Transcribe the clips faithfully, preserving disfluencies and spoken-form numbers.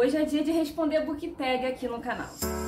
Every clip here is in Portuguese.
Hoje é dia de responder book tag aqui no canal.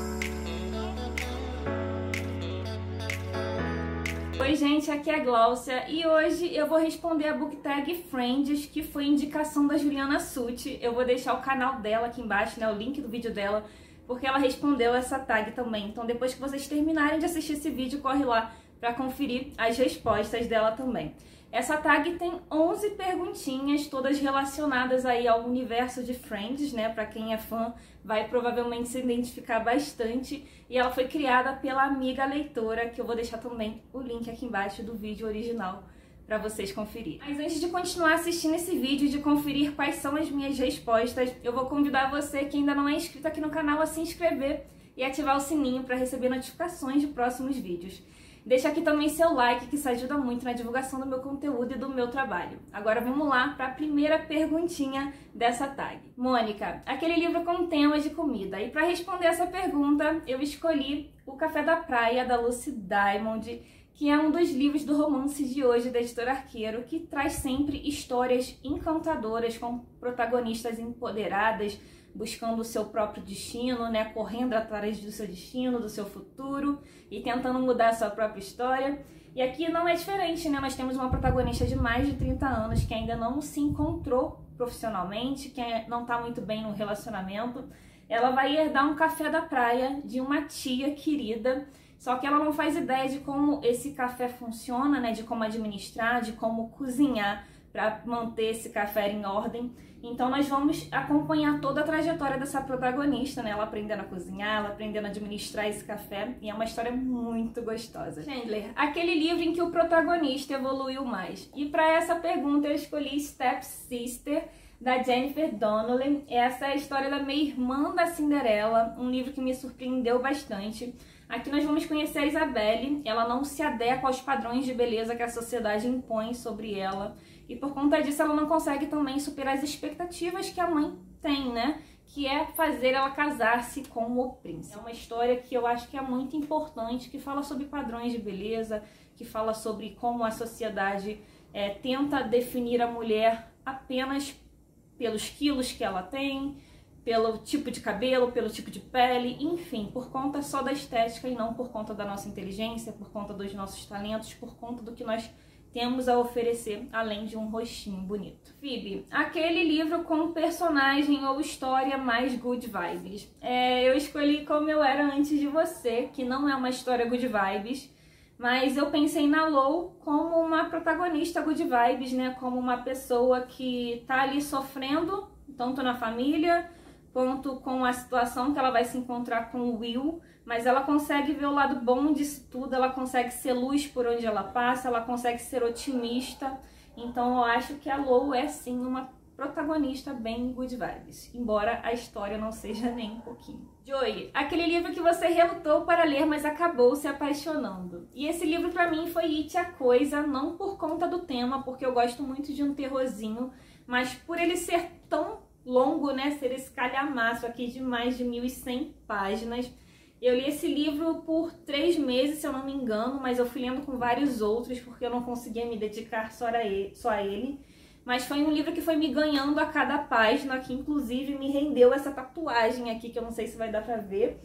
Oi gente, aqui é a Gláucia e hoje eu vou responder a book tag Friends, que foi indicação da Juliana Sutti. Eu vou deixar o canal dela aqui embaixo, né, o link do vídeo dela, porque ela respondeu essa tag também. Então depois que vocês terminarem de assistir esse vídeo, corre lá para conferir as respostas dela também. Essa tag tem onze perguntinhas, todas relacionadas aí ao universo de Friends, né? Para quem é fã, vai provavelmente se identificar bastante. E ela foi criada pela amiga leitora, que eu vou deixar também o link aqui embaixo do vídeo original para vocês conferirem. Mas antes de continuar assistindo esse vídeo e de conferir quais são as minhas respostas, eu vou convidar você que ainda não é inscrito aqui no canal a se inscrever e ativar o sininho para receber notificações de próximos vídeos. Deixa aqui também seu like, que isso ajuda muito na divulgação do meu conteúdo e do meu trabalho. Agora vamos lá para a primeira perguntinha dessa tag. Mônica, aquele livro com temas de comida. E para responder essa pergunta, eu escolhi O Café da Praia, da Lucy Diamond, que é um dos livros do romance de hoje da editora Arqueiro, que traz sempre histórias encantadoras com protagonistas empoderadas, buscando o seu próprio destino, né, correndo atrás do seu destino, do seu futuro e tentando mudar a sua própria história. E aqui não é diferente, né? Nós temos uma protagonista de mais de trinta anos que ainda não se encontrou profissionalmente, que não está muito bem no relacionamento. Ela vai herdar um café da praia de uma tia querida, só que ela não faz ideia de como esse café funciona, né, de como administrar, de como cozinhar para manter esse café em ordem. Então nós vamos acompanhar toda a trajetória dessa protagonista, né? Ela aprendendo a cozinhar, ela aprendendo a administrar esse café, e é uma história muito gostosa. Chandler, aquele livro em que o protagonista evoluiu mais. E para essa pergunta eu escolhi Step Sister, da Jennifer Donnelly. Essa é a história da meia-irmã da Cinderela, um livro que me surpreendeu bastante. Aqui nós vamos conhecer a Isabelle. Ela não se adequa aos padrões de beleza que a sociedade impõe sobre ela. E por conta disso ela não consegue também superar as expectativas que a mãe tem, né? Que é fazer ela casar-se com o príncipe. É uma história que eu acho que é muito importante, que fala sobre padrões de beleza, que fala sobre como a sociedade é, tenta definir a mulher apenas pelos quilos que ela tem, pelo tipo de cabelo, pelo tipo de pele, enfim, por conta só da estética e não por conta da nossa inteligência, por conta dos nossos talentos, por conta do que nós temos a oferecer, além de um rostinho bonito. Phoebe, aquele livro com personagem ou história mais good vibes. É, eu escolhi Como Eu Era Antes de Você, que não é uma história good vibes, mas eu pensei na Lou como uma protagonista good vibes, né? Como uma pessoa que tá ali sofrendo, tanto na família, quanto com a situação que ela vai se encontrar com o Will, mas ela consegue ver o lado bom disso tudo, ela consegue ser luz por onde ela passa, ela consegue ser otimista. Então eu acho que a Lou é sim uma protagonista bem good vibes, embora a história não seja nem um pouquinho. Joey, aquele livro que você relutou para ler, mas acabou se apaixonando. E esse livro para mim foi It a Coisa, não por conta do tema, porque eu gosto muito de um terrorzinho, mas por ele ser tão longo, né, ser esse calhamaço aqui de mais de mil e cem páginas. Eu li esse livro por três meses, se eu não me engano, mas eu fui lendo com vários outros, porque eu não conseguia me dedicar só a ele. Só a ele. Mas foi um livro que foi me ganhando a cada página, que inclusive me rendeu essa tatuagem aqui, que eu não sei se vai dar pra ver.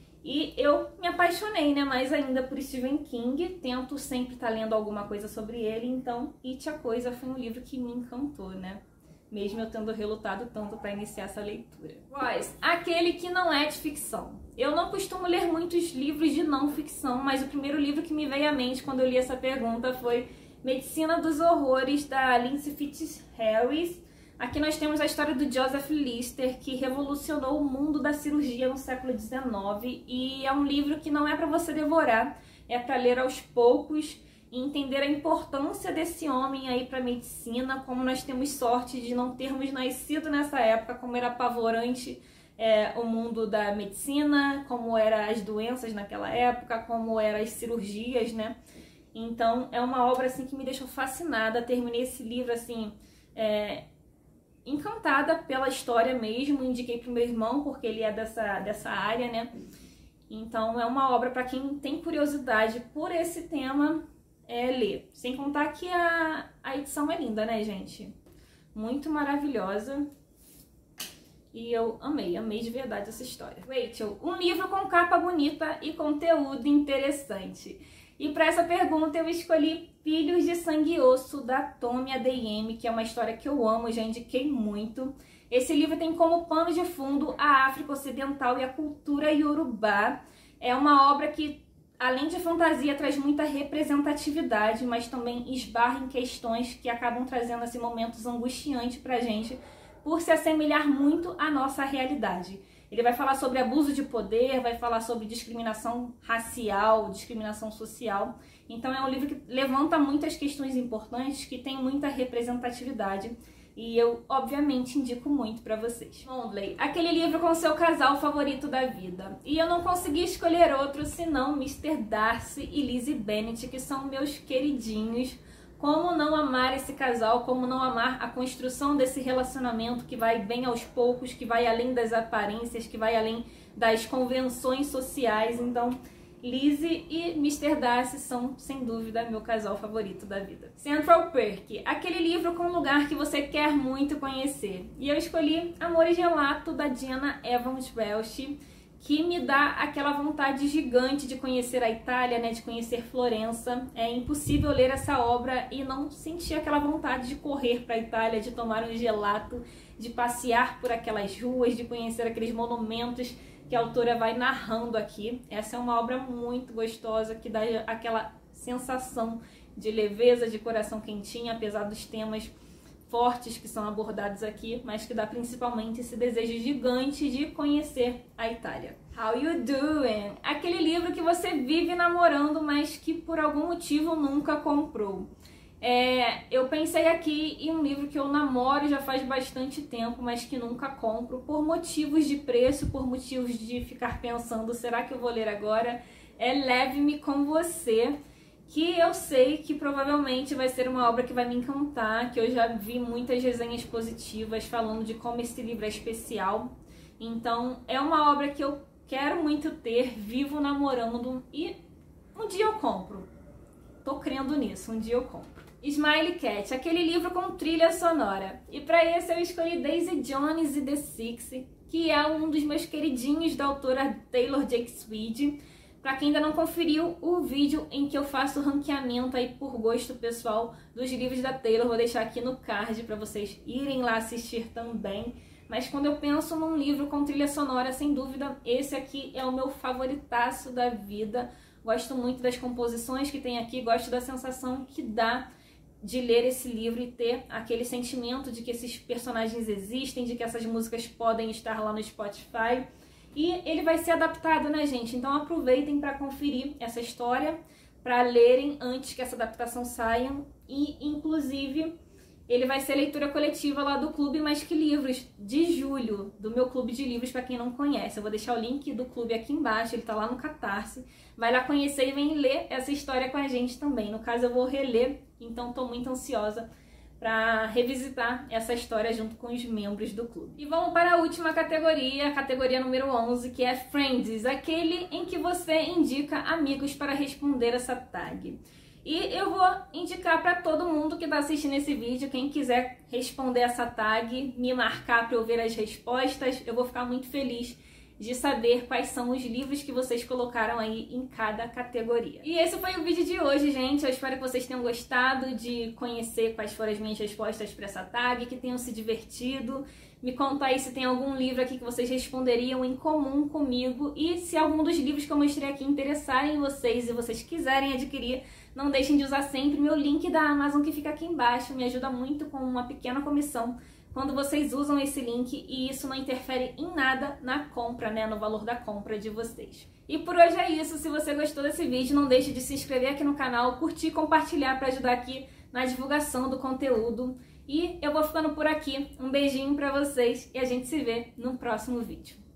E eu me apaixonei, né, mais ainda por Stephen King, tento sempre estar lendo alguma coisa sobre ele, então It a Coisa foi um livro que me encantou, né? Mesmo eu tendo relutado tanto para iniciar essa leitura. Voice, aquele que não é de ficção. Eu não costumo ler muitos livros de não ficção, mas o primeiro livro que me veio à mente quando eu li essa pergunta foi Medicina dos Horrores, da Lindsay Fitzharris. Aqui nós temos a história do Joseph Lister, que revolucionou o mundo da cirurgia no século dezenove, e é um livro que não é para você devorar, é para ler aos poucos e entender a importância desse homem aí para a medicina, como nós temos sorte de não termos nascido nessa época, como era apavorante é, o mundo da medicina, como eram as doenças naquela época, como eram as cirurgias, né? Então é uma obra assim que me deixou fascinada. Terminei esse livro assim é, encantada pela história mesmo, indiquei pro meu irmão porque ele é dessa, dessa área, né? Então é uma obra para quem tem curiosidade por esse tema, é ler. Sem contar que a, a edição é linda, né, gente? Muito maravilhosa. e eu amei, amei de verdade essa história. Rachel, um livro com capa bonita e conteúdo interessante. E para essa pergunta eu escolhi Filhos de Sangue e Osso, da Tomi Adeyemi, que é uma história que eu amo, já indiquei muito. Esse livro tem como pano de fundo a África Ocidental e a cultura iorubá. É uma obra que, além de fantasia, traz muita representatividade, mas também esbarra em questões que acabam trazendo assim, momentos angustiantes pra gente, por se assemelhar muito à nossa realidade. Ele vai falar sobre abuso de poder, vai falar sobre discriminação racial, discriminação social. Então é um livro que levanta muitas questões importantes, que tem muita representatividade. E eu, obviamente, indico muito pra vocês. Mondlane, aquele livro com seu casal favorito da vida. E eu não consegui escolher outro senão mister Darcy e Lizzie Bennet, que são meus queridinhos. Como não amar esse casal, como não amar a construção desse relacionamento que vai bem aos poucos, que vai além das aparências, que vai além das convenções sociais. Então, Lizzie e mister Darcy são, sem dúvida, meu casal favorito da vida. Central Perk, aquele livro com um lugar que você quer muito conhecer. E eu escolhi Amor e Gelato, da Diana Evans Welch, que me dá aquela vontade gigante de conhecer a Itália, né, de conhecer Florença. É impossível ler essa obra e não sentir aquela vontade de correr para a Itália, de tomar um gelato, de passear por aquelas ruas, de conhecer aqueles monumentos que a autora vai narrando aqui. Essa é uma obra muito gostosa, que dá aquela sensação de leveza, de coração quentinho, apesar dos temas fortes que são abordados aqui, mas que dá principalmente esse desejo gigante de conhecer a Itália. How You Doing? Aquele livro que você vive namorando, mas que por algum motivo nunca comprou. É, eu pensei aqui em um livro que eu namoro já faz bastante tempo, mas que nunca compro, por motivos de preço, por motivos de ficar pensando, será que eu vou ler agora? É Leve-me com Você, que eu sei que provavelmente vai ser uma obra que vai me encantar, que eu já vi muitas resenhas positivas falando de como esse livro é especial. Então é uma obra que eu quero muito ter, vivo namorando, e um dia eu compro. Tô crendo nisso, um dia eu compro. Smiley Cat, aquele livro com trilha sonora. E para esse eu escolhi Daisy Jones e The Six, que é um dos meus queridinhos da autora Taylor Jenkins Reid. Para quem ainda não conferiu o vídeo em que eu faço o ranqueamento aí por gosto pessoal dos livros da Taylor, vou deixar aqui no card para vocês irem lá assistir também. Mas quando eu penso num livro com trilha sonora, sem dúvida, esse aqui é o meu favoritaço da vida. Gosto muito das composições que tem aqui, gosto da sensação que dá de ler esse livro e ter aquele sentimento de que esses personagens existem, de que essas músicas podem estar lá no Spotify. E ele vai ser adaptado, né, gente? Então aproveitem para conferir essa história, para lerem antes que essa adaptação saia. E, inclusive, ele vai ser leitura coletiva lá do Clube Mais Que Livros, de julho, do meu clube de livros, para quem não conhece. Eu vou deixar o link do clube aqui embaixo, ele tá lá no Catarse. Vai lá conhecer e vem ler essa história com a gente também. No caso, eu vou reler, então tô muito ansiosa para revisitar essa história junto com os membros do clube. E vamos para a última categoria, a categoria número onze, que é Friends, aquele em que você indica amigos para responder essa tag. E eu vou indicar para todo mundo que está assistindo esse vídeo, quem quiser responder essa tag, me marcar para eu ver as respostas, eu vou ficar muito feliz de saber quais são os livros que vocês colocaram aí em cada categoria. E esse foi o vídeo de hoje, gente. Eu espero que vocês tenham gostado de conhecer quais foram as minhas respostas para essa tag, que tenham se divertido. Me conta aí se tem algum livro aqui que vocês responderiam em comum comigo, e se algum dos livros que eu mostrei aqui interessarem vocês e vocês quiserem adquirir, não deixem de usar sempre meu link da Amazon que fica aqui embaixo. Me ajuda muito com uma pequena comissão quando vocês usam esse link, e isso não interfere em nada na compra, né, no valor da compra de vocês. E por hoje é isso. Se você gostou desse vídeo, não deixe de se inscrever aqui no canal, curtir e compartilhar para ajudar aqui na divulgação do conteúdo. E eu vou ficando por aqui. Um beijinho pra vocês e a gente se vê no próximo vídeo.